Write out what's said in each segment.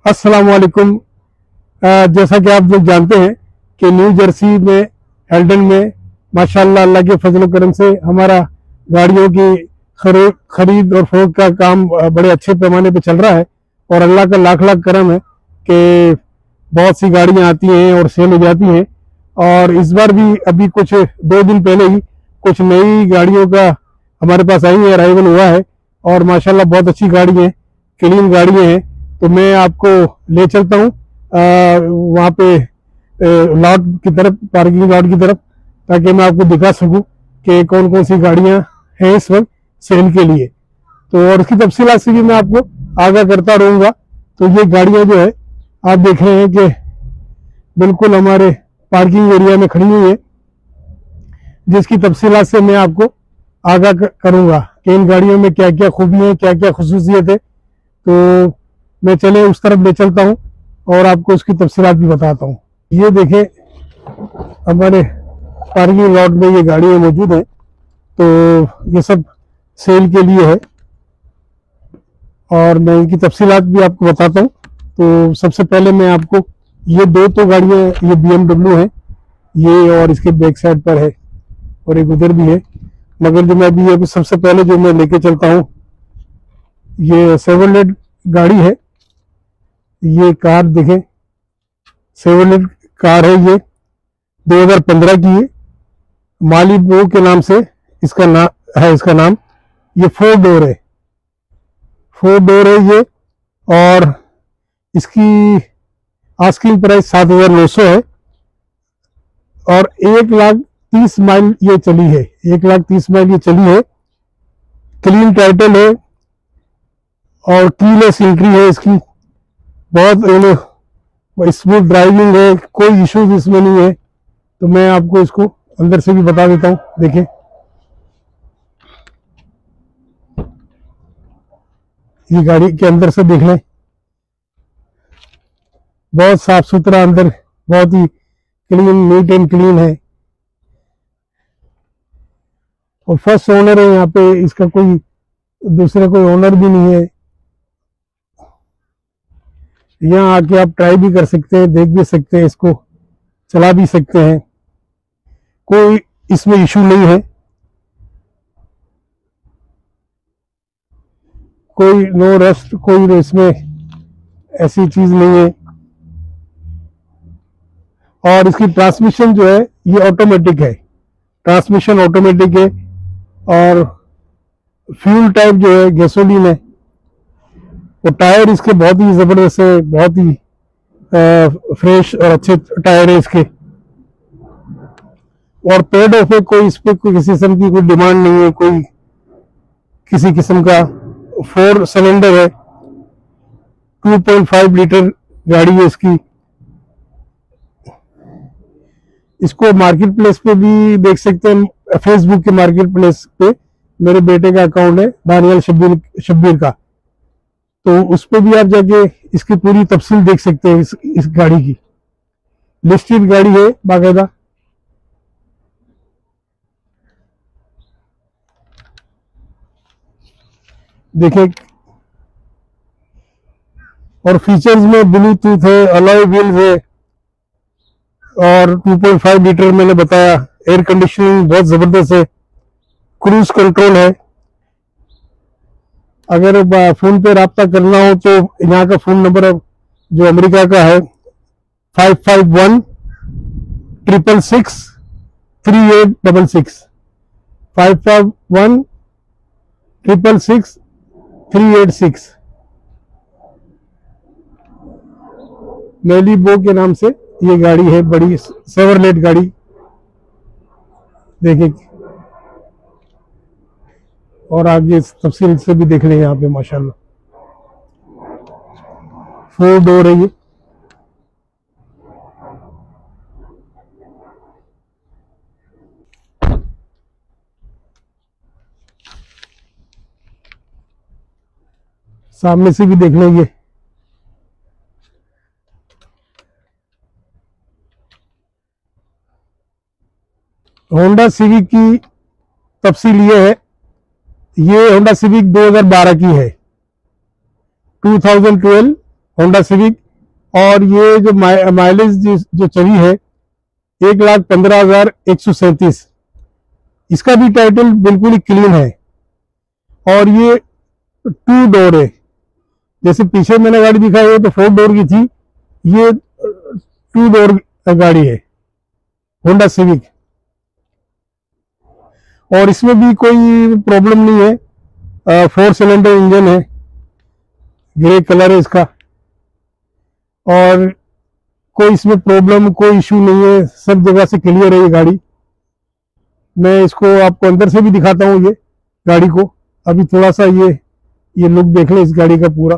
अस्सलाम वालेकुम। जैसा कि आप लोग जानते हैं कि न्यू जर्सी में एल्डन में माशाल्लाह अल्लाह के फजल करम से हमारा गाड़ियों की खरीद और फरोख्त का काम बड़े अच्छे पैमाने पे चल रहा है। और अल्लाह का लाख लाख करम है कि बहुत सी गाड़ियां आती हैं और सेल हो जाती हैं। और इस बार भी अभी कुछ 2 दिन पहले ही कुछ नई गाड़ियों का हमारे पास आई है, अराइवल हुआ है। और माशाल्लाह बहुत अच्छी गाड़ी है, क्लीन गाड़ियां हैं। तो मैं आपको ले चलता हूँ वहाँ पे लॉट की तरफ, पार्किंग लॉट की तरफ, ताकि मैं आपको दिखा सकूं कि कौन कौन सी गाड़ियां हैं इस वक्त सेल के लिए। तो और उसकी तफसीलात से भी मैं आपको आगाह करता रहूंगा। तो ये गाड़ियां जो है आप देख रहे हैं कि बिल्कुल हमारे पार्किंग एरिया में खड़ी हुई है, जिसकी तफसीलात से मैं आपको आगाह करूंगा कि इन गाड़ियों में क्या क्या खूबियां हैं, क्या क्या खसूसियत है। तो मैं चले उस तरफ ले चलता हूँ और आपको उसकी तफसीलात भी बताता हूँ। ये देखें, हमारे पार्किंग लॉट में ये गाड़ियाँ मौजूद हैं। तो ये सब सेल के लिए है और मैं इनकी तफसीलात भी आपको बताता हूँ। तो सबसे पहले मैं आपको ये दो तो गाड़ियाँ, ये BMW है ये, और इसके बैक साइड पर है और एक उधर भी है। मगर जो मैं अभी सबसे पहले जो मैं लेके चलता हूँ, ये सेवरलेट गाड़ी है। ये कार देखें, सेवरलेट कार है, ये 2015 की है। मालिबो के नाम से इसका नाम है, इसका नाम। ये 4 डोर है, 4 डोर है ये। और इसकी आस्किंग प्राइस 7,900 है और 1,30,000 माइल ये चली है, 1,30,000 माइल ये चली है। क्लीन टाइटल है और कीलेस एंट्री है इसकी। बहुत स्मूथ ड्राइविंग है, कोई इश्यूज इसमें नहीं है। तो मैं आपको इसको अंदर से भी बता देता हूँ। देखिए, ये गाड़ी के अंदर से देख लें, बहुत साफ सुथरा अंदर, बहुत ही क्लीन, नीट एंड क्लीन है। और फर्स्ट ओनर है यहाँ पे, इसका कोई दूसरे कोई ओनर भी नहीं है। यहाँ आके आप ट्राई भी कर सकते हैं, देख भी सकते हैं, इसको चला भी सकते हैं, कोई इसमें इशू नहीं है। कोई नो रस्ट, कोई इसमें ऐसी चीज नहीं है। और इसकी ट्रांसमिशन जो है ये ऑटोमेटिक है, ट्रांसमिशन ऑटोमेटिक है। और फ्यूल टाइप जो है गैसोलीन है। वो टायर इसके बहुत ही जबरदस्त है, बहुत ही फ्रेश और अच्छे टायर है इसके। और पेड ऑफ है, कोई इस पे कोई किसी किस्म की कोई डिमांड नहीं है, कोई किसी किस्म का। 4 सिलेंडर है, 2.5 लीटर गाड़ी है इसकी। इसको मार्केट प्लेस पे भी देख सकते हैं, फेसबुक के मार्केट प्लेस पे मेरे बेटे का अकाउंट है, दानियल शब्बीर का। तो उस पर भी आप जाके इसकी पूरी तफसील देख सकते हैं। इस गाड़ी की लिस्टेड गाड़ी है बाकायदा। देखें, और फीचर्स में ब्लूटूथ है, अलॉय व्हील्स है, और 2.5 लीटर मैंने बताया। एयर कंडीशनिंग बहुत जबरदस्त है, क्रूज कंट्रोल है। अगर फोन पे रब्ता करना हो तो यहाँ का फोन नंबर जो अमेरिका का है 551-666-3866, 551-666-3866। मैलिबो के नाम से ये गाड़ी है, बड़ी सेवरलेट गाड़ी। देखिए, और आगे तफसील से भी देख लें यहाँ पे माशाल्लाह। 4 डोर है ये। सामने से भी देख लेंगे। होंडा सिविक की तफसील ये है, ये होंडा सिविक 2012 की है, 2012 होंडा सिविक। और ये जो माइलेज जो चली है 1,15,137, इसका भी टाइटल बिल्कुल ही क्लीन है। और ये 2 डोर है, जैसे पीछे मैंने गाड़ी दिखाई है तो 4 डोर की थी, ये 2 डोर गाड़ी है होंडा सिविक। और इसमें भी कोई प्रॉब्लम नहीं है, 4 सिलेंडर इंजन है, ग्रे कलर है इसका, और कोई इसमें प्रॉब्लम कोई इशू नहीं है, सब जगह से क्लियर है ये गाड़ी। मैं इसको आपको अंदर से भी दिखाता हूँ, ये गाड़ी को अभी थोड़ा सा ये लुक देख लें इस गाड़ी का पूरा।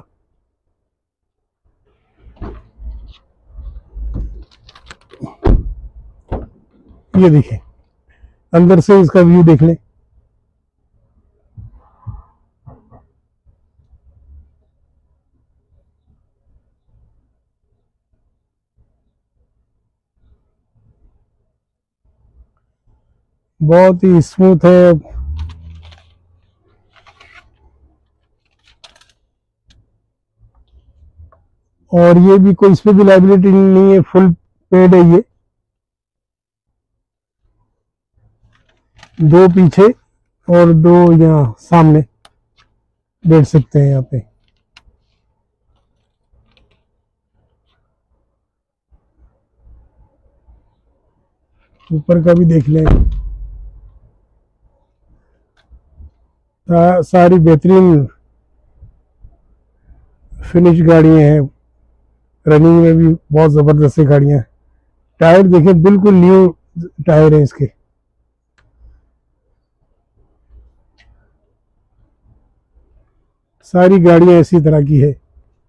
ये देखिए अंदर से इसका व्यू देख लें। बहुत ही स्मूथ है। और ये भी कोई इसमें भी लाइबिलिटी नहीं है, फुल पेड है ये। 2 पीछे और 2 यहाँ सामने बैठ सकते हैं यहाँ पे। ऊपर का भी देख लें, सारी बेहतरीन फिनिश गाड़ियां हैं, रनिंग में भी बहुत जबरदस्त गाड़ियां। टायर देखिए बिल्कुल न्यू टायर है इसके। सारी गाड़ियां इसी तरह की है।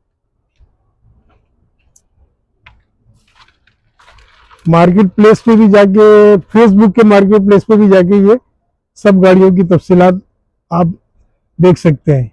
मार्केट प्लेस पे भी जाके, फेसबुक के मार्केट प्लेस पे भी जाके ये सब गाड़ियों की तफसीलात आप देख सकते हैं।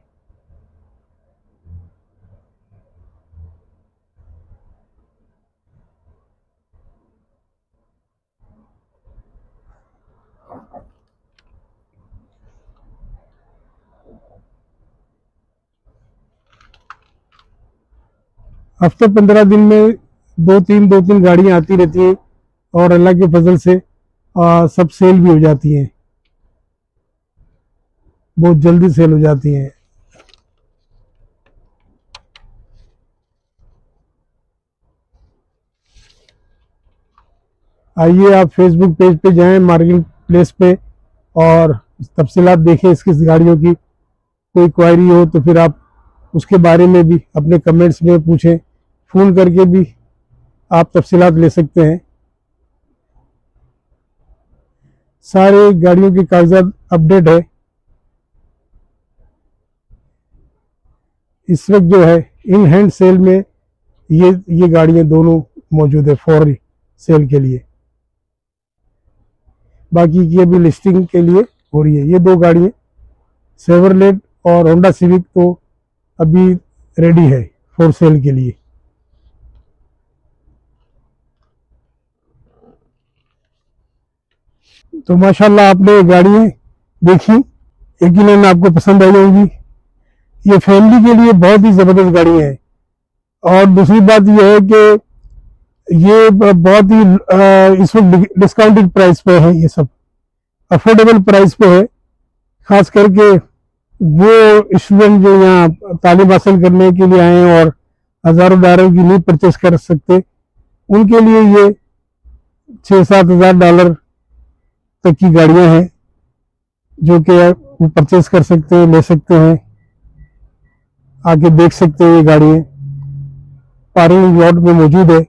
हफ्ते 15 दिन में दो तीन गाड़ियां आती रहती हैं, और अल्लाह के फजल से सब सेल भी हो जाती हैं, बहुत जल्दी सेल हो जाती हैं। आइए आप फेसबुक पेज पे जाएं, मार्केट प्लेस पे, और तफसीलात देखें इसकी गाड़ियों की। कोई क्वायरी हो तो फिर आप उसके बारे में भी अपने कमेंट्स में पूछें, फ़ोन करके भी आप तफसीलात ले सकते हैं। सारे गाड़ियों के कागजात अपडेट है। इस वक्त जो है इन हैंड सेल में ये गाड़ियां दोनों मौजूद है फौरी सेल के लिए। बाकी की अभी लिस्टिंग के लिए हो रही है। ये 2 गाड़ियां सेवरलेट और होंडा सिविक तो अभी रेडी है फॉर सेल के लिए। तो माशाल्लाह आपने गाड़ियां देखी, यकीनन आपको पसंद आ जाएगी। ये फैमिली के लिए बहुत ही ज़बरदस्त गाड़ियां हैं। और दूसरी बात यह है कि ये बहुत ही इस वक्त डिस्काउंटेड प्राइस पे है, ये सब अफोर्डेबल प्राइस पे है। खास करके वो स्टूडेंट जो यहाँ तालीम हासिल करने के लिए आए हैं और हज़ारों डॉलर की नहीं परचेस कर सकते, उनके लिए ये 6-7 हज़ार डॉलर तक की गाड़ियां हैं जो कि वो परचेस कर सकते हैं, ले सकते हैं, आके देख सकते हैं। ये गाड़ियां पार्किंग लॉट में मौजूद है,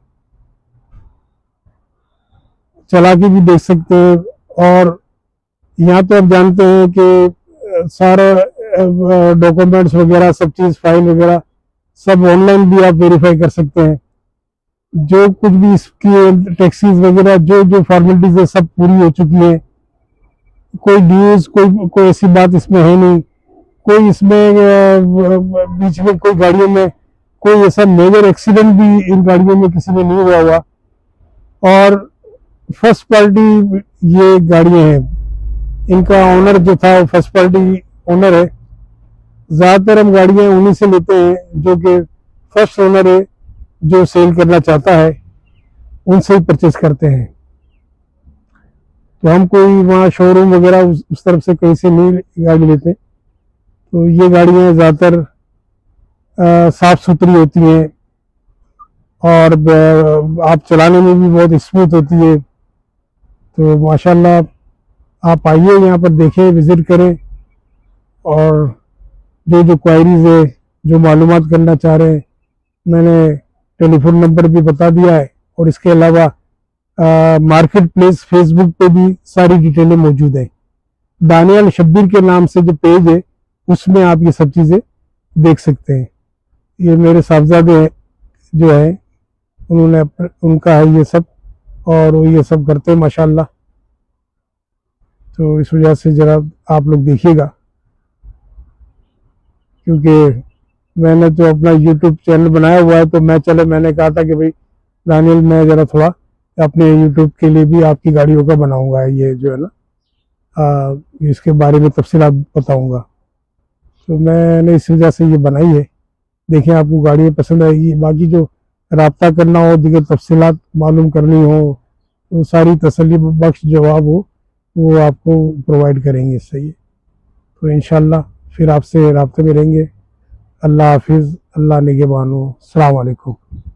चला के भी देख सकते हैं। और यहाँ तो आप जानते हैं कि सारा डॉक्यूमेंट्स वगैरह, सब चीज़ फाइल वगैरह सब ऑनलाइन भी आप वेरीफाई कर सकते हैं। जो कुछ भी इसकी टैक्सीज वगैरह जो जो फॉर्मेलिटीज है सब पूरी हो चुकी है। कोई ड्यूज कोई ऐसी बात इसमें है नहीं। कोई इसमें बीच में कोई गाड़ियों में कोई ऐसा मेजर एक्सीडेंट भी इन गाड़ियों में किसी में नहीं हुआ हुआ। और फर्स्ट पार्टी ये गाड़ियां हैं, इनका ओनर जो था वो फर्स्ट पार्टी ओनर है। ज़्यादातर हम गाड़ियां उन्हीं से लेते हैं जो कि फर्स्ट ओनर है जो सेल करना चाहता है उनसे ही परचेज करते हैं। तो हम कोई वहाँ शोरूम वगैरह उस तरफ से कहीं से नहीं गाड़ी लेते। तो ये गाड़ियाँ ज़्यादातर साफ सुथरी होती हैं और आप चलाने में भी बहुत स्मूथ होती है। तो माशाल्लाह आप आइए यहाँ पर देखें, विज़िट करें और जो क्वायरीज है, जो मालूमात करना चाह रहे हैं, मैंने टेलीफोन नंबर भी बता दिया है। और इसके अलावा मार्केट प्लेस फेसबुक पे भी सारी डिटेलें मौजूद है। दानियाल शब्बीर के नाम से जो पेज है उसमें आप ये सब चीज़ें देख सकते हैं। ये मेरे साहबजादे जो है उनका है ये सब, और वो ये सब करते हैं माशाल्लाह। तो इस वजह से ज़रा आप लोग देखिएगा, क्योंकि मैंने तो अपना यूट्यूब चैनल बनाया हुआ है। तो मैंने कहा था कि भाई दानियल, मैं ज़रा थोड़ा अपने यूट्यूब के लिए भी आपकी गाड़ियों का बनाऊंगा, ये जो है ना इसके बारे में तफसीलात बताऊंगा। तो मैंने इस वजह से ये बनाई है। देखें, आपको गाड़ियाँ पसंद आएगी। बाकी जो राब्ता करना हो, दीगर तफसीलात मालूम करनी हो, तो सारी तसल्ली बख्श जवाब हो वो आपको प्रोवाइड करेंगे। सही है। तो इंशाल्लाह फिर आपसे राब्ते में रहेंगे। अल्लाह हाफिज़, अल्लाह निगहबान हो। अस्सलाम वालेकुम।